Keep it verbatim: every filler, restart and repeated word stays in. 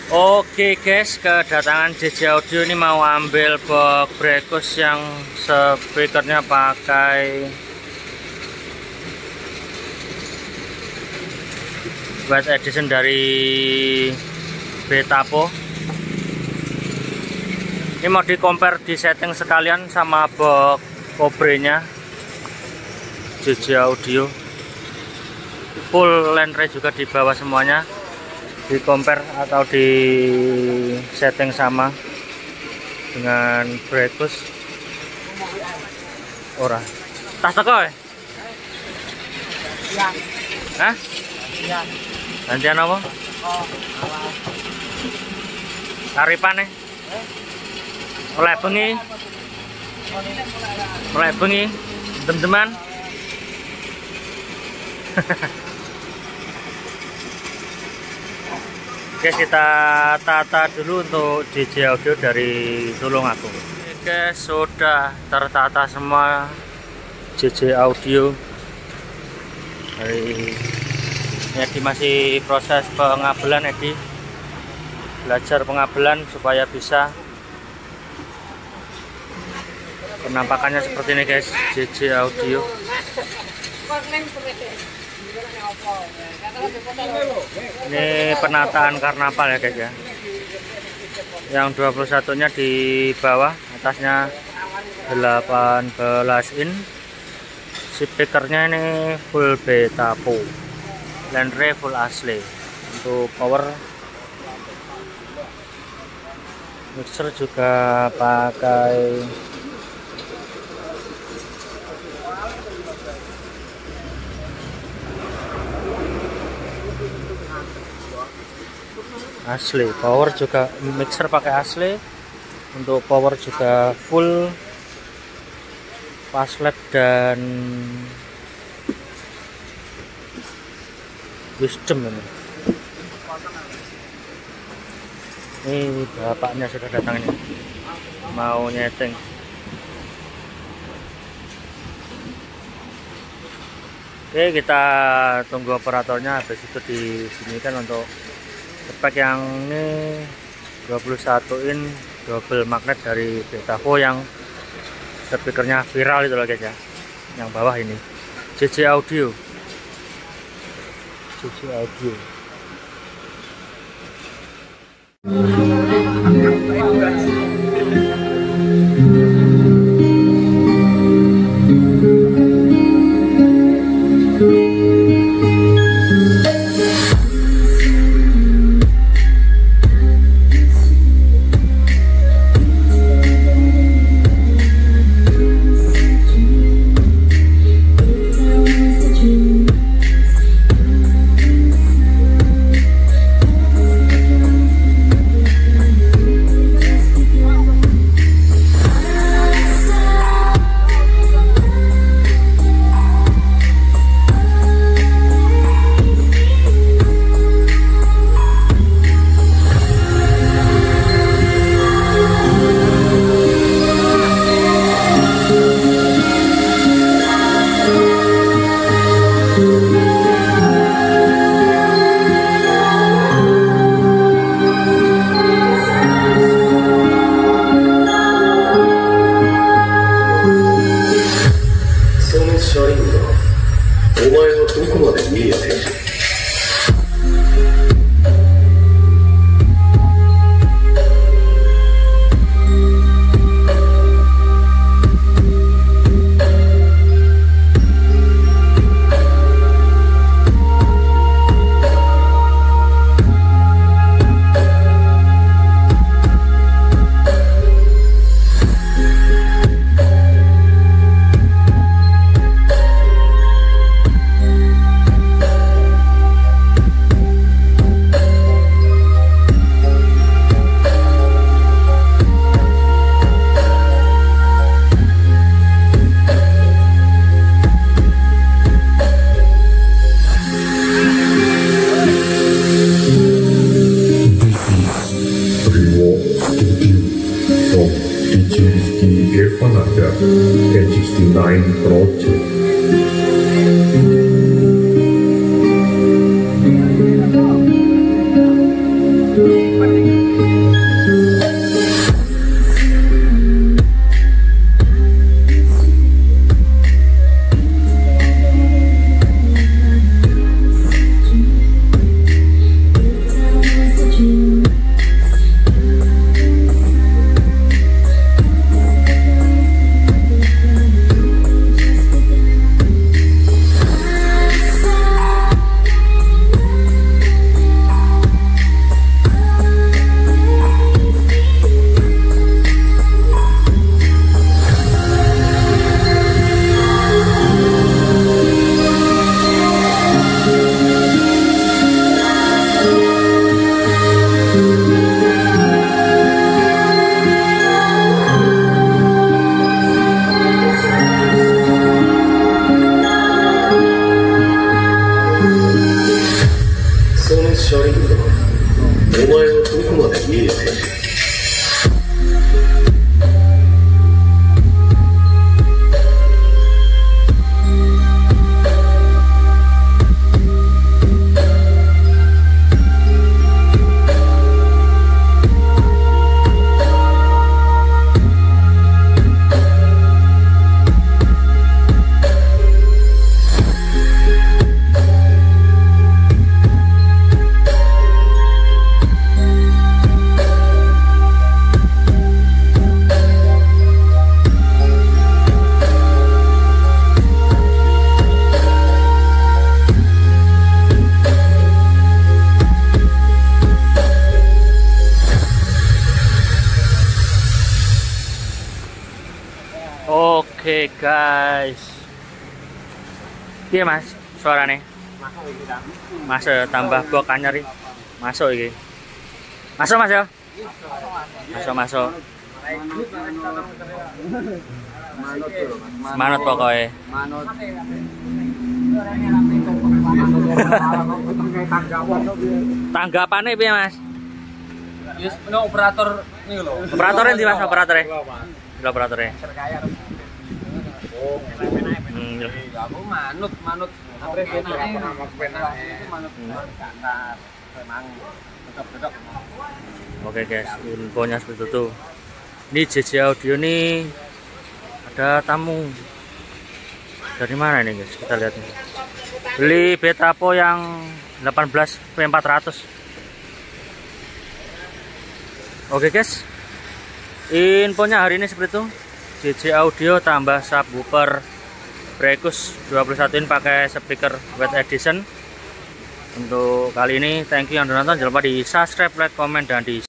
Oke guys, kedatangan J J Audio ini mau ambil box Brekus yang speakernya pakai white edition dari Betapo. Ini mau di compare, di setting sekalian sama box Kobre-nya J J Audio. Full Landray juga di bawah semuanya. Di compare atau di setting sama dengan Brekus. Ora tas teko ya? Iya. Hah? Iya. Gantian apa? Oh, tarifane? Oleh bengi. Oleh bengi. Dem-deman. Oke, kita tata dulu untuk J J Audio dari Tulungagung. Oke, sudah tertata semua J J Audio. Dari Edi masih proses pengabelan, Edi belajar pengabelan supaya bisa. Penampakannya seperti ini guys, J J Audio. Ini penataan karnaval ya guys ya. Yang dua puluh satunya di bawah, atasnya delapan belas in. Speakernya ini full Betapo, Landray full asli. Untuk power mixer juga pakai asli, power juga mixer pakai asli. Untuk power juga full pas led dan wisdom ini. Ini bapaknya sudah datang ini, mau nyeting. Oke, kita tunggu operatornya, habis itu disinikan untuk spek yang ini dua puluh satu in double magnet dari Betapo yang speakernya viral itu loh guys ya. Yang bawah ini J J Audio. J J Audio. 車輪のお前をどこまで見えている。 Oke guys, iya mas suaranya masuk tambah blok anyar masuk ini masuk mas ya masuk masuk manut pokoknya tanggapannya piye mas? Yes, no operator ini loh. Operatornya di mas operatornya? Operatornya. Oh, hmm, aku manut manut. Apa penake? Manut. Memang tetap-tetap. Oke guys, infonya seperti itu. Ini J J Audio nih ada tamu dari mana nih guys? Kita lihat nih. Beli Betapo yang delapan belas P empat ratus. Oke guys, infonya hari ini seperti itu. J J Audio tambah subwoofer Brekus dua puluh satu in pakai speaker wet edition. Untuk kali ini thank you yang udah nonton, jangan lupa di subscribe, like, komen, dan di